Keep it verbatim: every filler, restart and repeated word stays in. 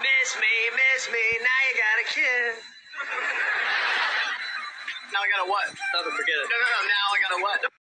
Miss me, miss me, now you got a kiss. Now I gotta what? Nothing, forget it. No, no, no, now I gotta what?